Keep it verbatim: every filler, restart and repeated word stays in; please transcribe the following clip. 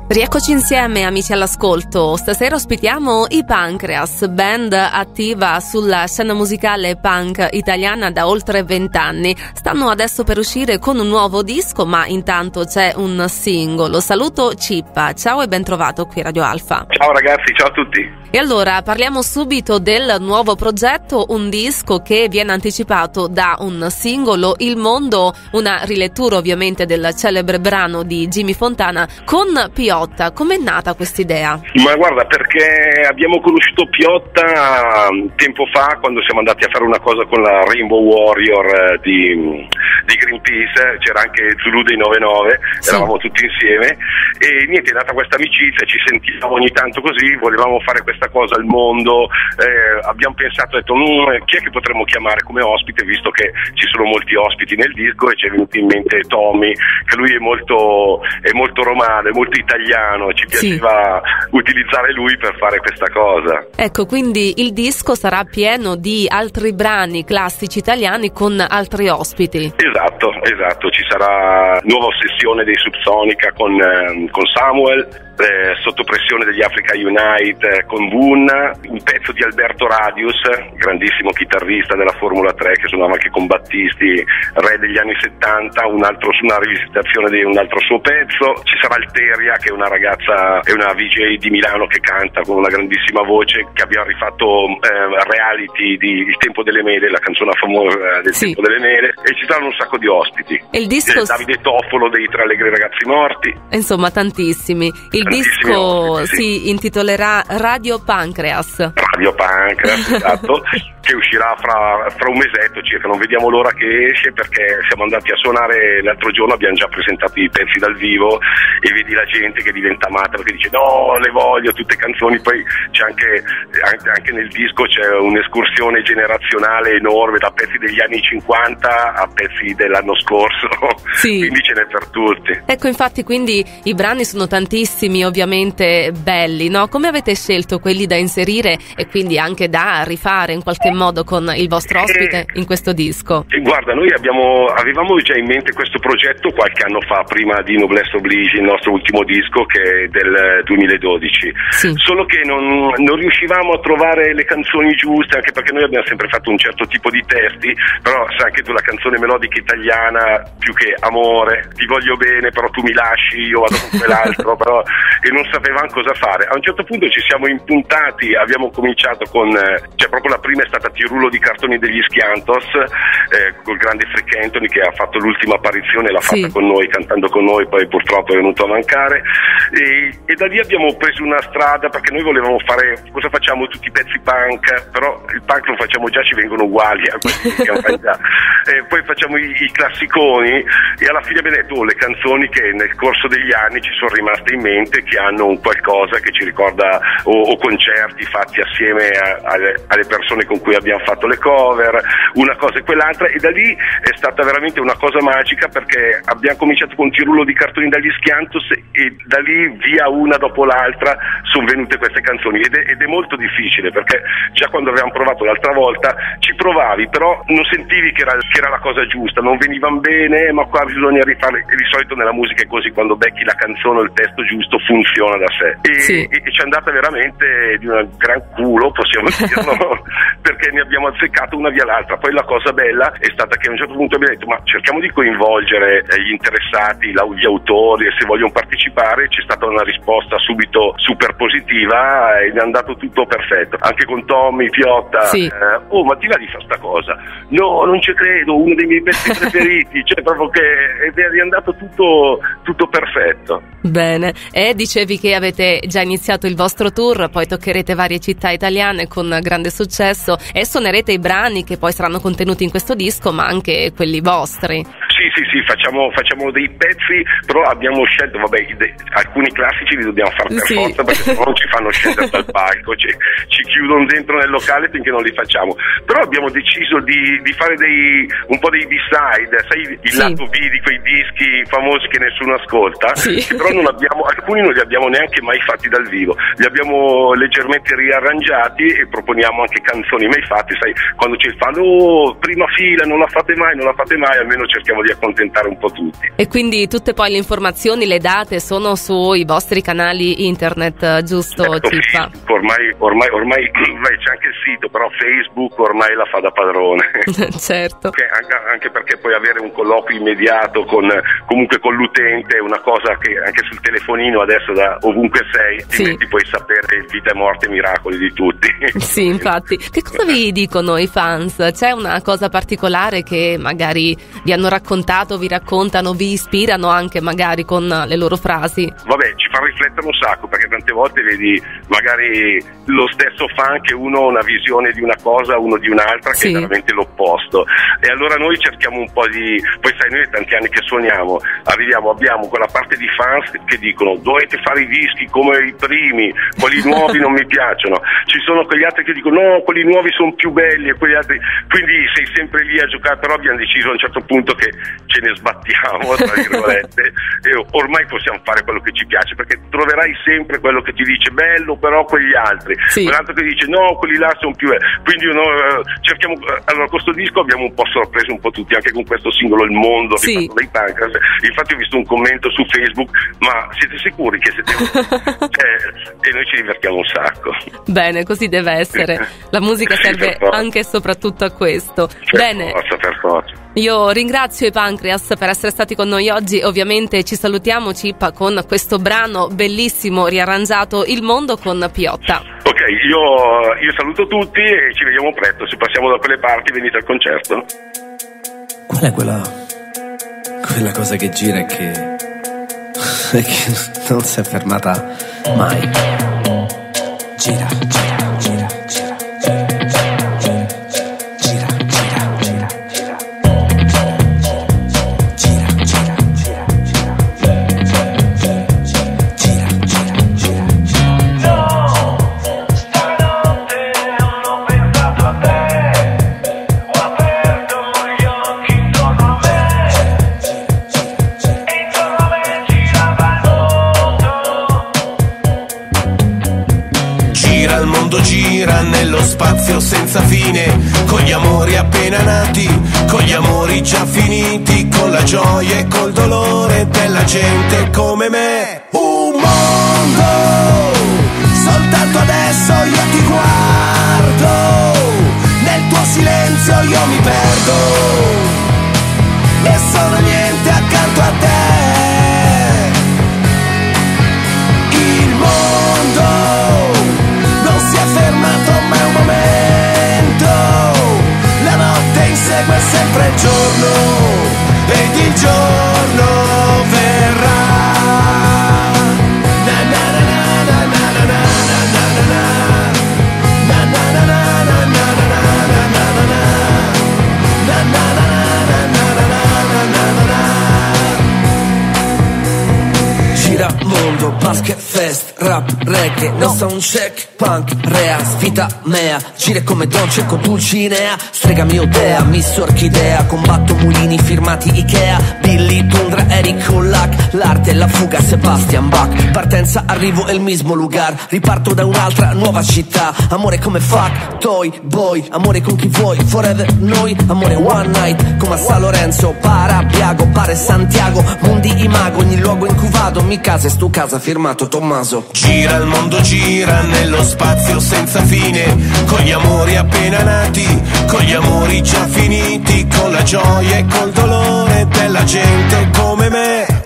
Rieccoci insieme, amici all'ascolto. Stasera ospitiamo i Pancreas, band attiva sulla scena musicale punk italiana da oltre vent'anni. Stanno adesso per uscire con un nuovo disco, ma intanto c'è un singolo. Saluto Cippa, ciao e ben trovato qui Radio Alfa. Ciao ragazzi, ciao a tutti. E allora parliamo subito del nuovo progetto, un disco che viene anticipato da un singolo, Il Mondo, una rilettura ovviamente del celebre brano di Jimmy Fontana con Piotta. Com'è nata quest'idea? Ma guarda, perché abbiamo conosciuto Piotta tempo fa quando siamo andati a fare una cosa con la Rainbow Warrior di, di Greenpeace, c'era anche Zulu dei novantanove, sì. Eravamo tutti insieme e niente, è nata questa amicizia, ci sentivamo ogni tanto così, volevamo fare questa cosa al mondo, eh, abbiamo pensato, detto mmm, chi è che potremmo chiamare come ospite, visto che ci sono molti ospiti nel disco, e ci è venuto in mente Tommy, che lui è molto, è molto romano, è molto italiano, ci piaceva sì. utilizzare lui per fare questa cosa. Ecco, quindi il disco sarà pieno di altri brani classici italiani con altri ospiti. Esatto, esatto, ci sarà nuova sessione dei Subsonica con, eh, con Samuel, eh, sotto pressione degli Africa Unite eh, con Boon, un pezzo di Alberto Radius, grandissimo chitarrista della Formula tre che suonava anche con Battisti, re degli anni settanta, un altro, una rivisitazione di un altro suo pezzo. Ci sarà Alteria, che è una ragazza, è una V J di Milano che canta con una grandissima voce, che abbiamo rifatto eh, reality di Il Tempo delle Mele, la canzone famosa del sì. Tempo delle Mele, e ci saranno un sacco di ospiti. E il disco... Davide Toffolo dei Tre Allegri Ragazzi Morti. Insomma, tantissimi. Il disco ospiti, sì. si intitolerà Radio Pancreas. Radio Pancreas, esatto, che uscirà fra, fra un mesetto circa, non vediamo l'ora che esce, perché siamo andati a suonare l'altro giorno, abbiamo già presentato i pezzi dal vivo e vedi la gente che diventa matta perché dice no, le voglio tutte canzoni. Poi c'è anche, anche, anche nel disco c'è un'escursione generazionale enorme, da pezzi degli anni cinquanta a pezzi dell'anno scorso, sì. quindi ce n'è per tutti. Ecco, infatti, quindi i brani sono tantissimi, ovviamente belli, no? Come avete scelto quelli da inserire e quindi anche da rifare in qualche modo con il vostro ospite in questo disco? Guarda, noi abbiamo, avevamo già in mente questo progetto qualche anno fa, prima di Noblesse Oblige, il nostro ultimo disco, che è del duemiladodici, sì. solo che non, non riuscivamo a trovare le canzoni giuste, anche perché noi abbiamo sempre fatto un certo tipo di testi, però sai anche tu, la canzone melodica italiana, più che amore, ti voglio bene però tu mi lasci, io vado con quell'altro, però, e non sapevamo cosa fare. A un certo punto ci siamo impuntati, abbiamo cominciato con, cioè proprio la prima è stata Tirullo di cartoni degli Schiantos, eh, col grande Frick Anthony, che ha fatto l'ultima apparizione, l'ha fatta sì. con noi, cantando con noi, poi purtroppo è venuto a mancare, e, e da lì abbiamo preso una strada, perché noi volevamo fare, cosa facciamo, tutti i pezzi punk, però il punk lo facciamo già, ci vengono uguali a quelli che abbiamo già, e poi facciamo i, i classiconi, e alla fine abbiamo detto oh, le canzoni che nel corso degli anni ci sono rimaste in mente, che hanno un qualcosa che ci ricorda, o, o concerti fatti assieme a, a, alle persone con cui abbiamo fatto le cover, una cosa e quell'altra, e da lì è stata veramente una cosa magica, perché abbiamo cominciato con Tirullo di cartoni dagli Schiantos e da lì via una dopo l'altra sono venute queste canzoni, ed è, ed è molto difficile, perché già quando avevamo provato l'altra volta ci provavi, però non sentivi che era, che era la cosa giusta, non venivano bene, ma qua bisogna rifare, e di solito nella musica è così, quando becchi la canzone o il testo giusto funziona da sé, e, sì. e, e ci è andata veramente di un gran culo, possiamo dirlo, perché ne abbiamo azzeccato una via l'altra. Poi la cosa bella è stata che a un certo punto abbiamo detto ma cerchiamo di coinvolgere gli interessati, gli autori, e se vogliono partecipare. C'è stata una risposta subito super positiva ed è andato tutto perfetto, anche con Tommy, Piotta, sì. eh, oh ma ti va di fare sta cosa? No, non ci credo, uno dei miei pezzi preferiti, cioè proprio che è andato tutto, tutto perfetto. Bene, e dicevi che avete già iniziato il vostro tour, poi toccherete varie città italiane con grande successo e suonerete i brani che poi saranno contenuti in questo disco, ma anche quelli vostri. Sì, sì, sì, facciamo, facciamo dei pezzi, però abbiamo scelto, vabbè, de, alcuni classici li dobbiamo fare per sì. forza, perché se no non ci fanno scendere dal palco, ci, ci chiudono dentro nel locale finché non li facciamo. Però abbiamo deciso di, di fare dei, un po' dei B-side, sai, il sì. lato B di quei dischi famosi che nessuno ascolta, sì. che però non abbiamo, alcuni non li abbiamo neanche mai fatti dal vivo, li abbiamo leggermente riarrangiati e proponiamo anche canzoni mai fatte, sai, quando c'è il fan, oh, prima fila, non la fate mai, non la fate mai, almeno cerchiamo di accontentare accontentare un po' tutti. E quindi tutte poi le informazioni, le date sono sui vostri canali internet, giusto? Certo, Cippa? Ormai, ormai, ormai c'è anche il sito, però Facebook ormai la fa da padrone. Certo. Anche, anche perché puoi avere un colloquio immediato con, comunque con l'utente, è una cosa che anche sul telefonino adesso da ovunque sei, sì, ti puoi sapere vita e morte e miracoli di tutti. Sì, infatti. Che cosa vi dicono i fans? C'è una cosa particolare che magari vi hanno raccontato, vi raccontano, vi ispirano anche magari con le loro frasi? Vabbè, ci fa riflettere un sacco, perché tante volte vedi magari lo stesso fan che uno ha una visione di una cosa, uno di un'altra, che sì, è veramente l'opposto. E allora noi cerchiamo un po' di... Poi sai, noi tanti anni che suoniamo, arriviamo, abbiamo quella parte di fans che dicono dovete fare i dischi come i primi, quelli nuovi non mi piacciono. Ci sono quegli altri che dicono no, quelli nuovi sono più belli, e quegli altri... Quindi sei sempre lì a giocare, però abbiamo deciso a un certo punto che ce ne sbattiamo, tra virgolette, e ormai possiamo fare quello che ci piace, perché troverai sempre quello che ti dice bello, però quegli altri, sì, quell'altro che dice no, quelli là sono più belli. Quindi no, cerchiamo... Allora, questo disco abbiamo un po' sorpreso un po' tutti, anche con questo singolo Il Mondo, sì, dei Pancreas. Infatti ho visto un commento su Facebook, ma siete sicuri che siete... eh, e noi ci divertiamo un sacco. Bene, così deve essere. La musica serve sì, anche e soprattutto a questo. Per Bene. Forza, per forza. Io ringrazio i Pancreas per essere stati con noi oggi. Ovviamente ci salutiamo, Cippa, con questo brano bellissimo riarrangiato, Il Mondo, con Piotta. Ok, io, io saluto tutti e ci vediamo presto. Se passiamo da quelle parti venite al concerto. Qual è quella quella cosa che gira e che, e che non si è fermata mai? Gira, gira. Gira nello spazio senza fine, con gli amori appena nati, con gli amori già finiti, con la gioia e col dolore della gente come me. Un mondo, soltanto adesso io ti guardo, nel tuo silenzio io mi perdo, e sono niente accanto a te. Il mondo si è fermato ma è un momento, la notte insegue sempre il giorno ed il giorno verrà. Na na na na na na na na na na na na na na na gira mondo, basket fest, rap, reggae, no soundcheck, punk, rea, sfida mea, gire come Don Cecco Dulcinea, strega mio dea, miss orchidea, combatto mulini firmati Ikea, Billy, Tundra, Eric Hullack, l'arte e la fuga Sebastian Bach, partenza, arrivo el mismo lugar, riparto da un'altra nuova città, amore come fuck, toy, boy, amore con chi vuoi, forever noi, amore one night, come a San Lorenzo, Parabiago, pare Santiago, mondi imago, ogni luogo in cui vado, mi casa e stu casa, firmato Tommaso. Gira il mondo, gira nello spazio senza fine, con gli amori appena nati, con gli amori già finiti, con la gioia e col dolore della gente come me.